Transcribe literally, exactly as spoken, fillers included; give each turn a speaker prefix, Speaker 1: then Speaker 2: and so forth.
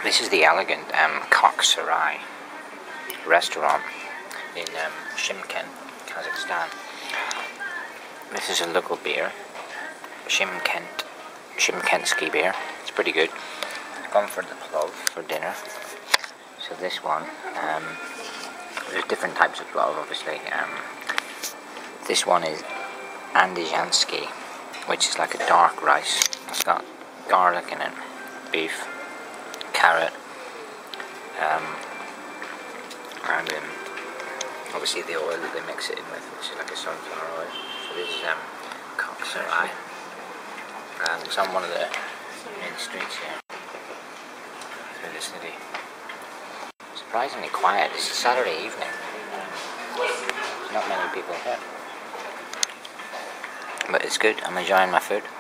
Speaker 1: This is the elegant um, Koksaray restaurant in um, Shymkent, Kazakhstan. This is a local beer, Shymkent, Shymkentski beer. It's pretty good. I've gone for the Plov for dinner. So this one, um, there's different types of Plov, obviously. Um, this one is Shymkentski, which is like a dark rice. It's got garlic in it, beef, carrot, um, and um, obviously the oil that they mix it in with, which is like a sunflower oil. So this is um, Koksaray, and it's on one of the main streets here through the city. Surprisingly quiet. It's a Saturday evening. There's not many people here, but it's good. I'm enjoying my food.